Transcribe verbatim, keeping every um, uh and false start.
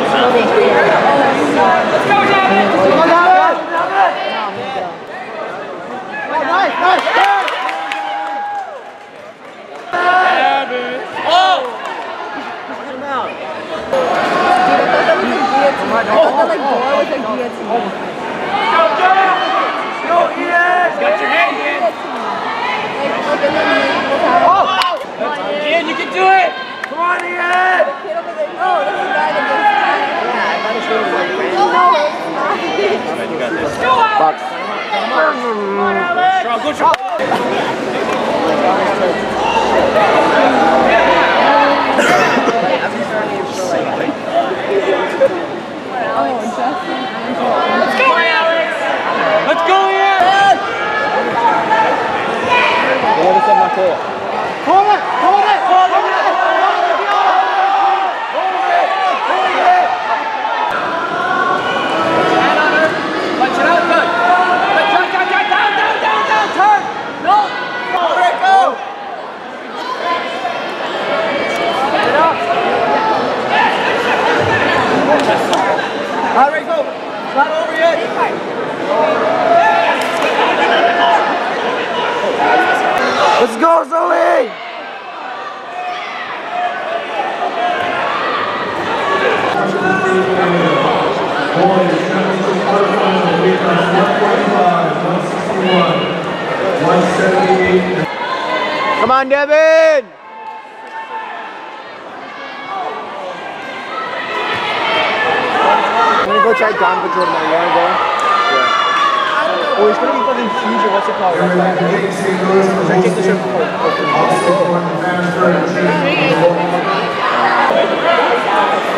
Ian, you can do it! Come on, Ian! Oh, that's the guy that Box. Strong, good shot. Let's go, Alex! Let's go, Ian! Hold it! Hold it! Hold it! Not over yet. Let's go, Zoe! Come on, Devin! I'm gonna go try Don for Jordan. You wanna go? Yeah. Oh, he's gonna be fucking huge. Or what's it called? Should I take the shirt for